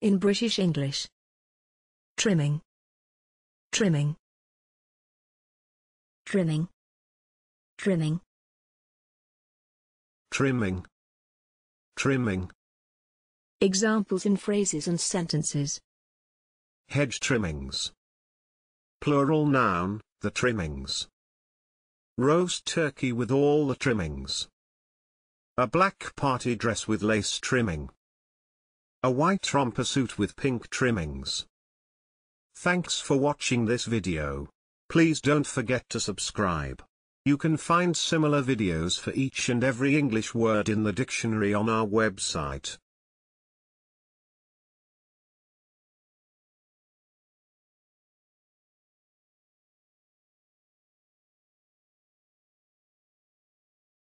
In British English. Trimming. Trimming. Trimming. Trimming. Trimming. Trimming. Examples in phrases and sentences. Hedge trimmings. Plural noun, the trimmings. Roast turkey with all the trimmings. A black party dress with lace trimming. A white romper suit with pink trimmings. Thanks for watching this video. Please don't forget to subscribe. You can find similar videos for each and every English word in the dictionary on our website.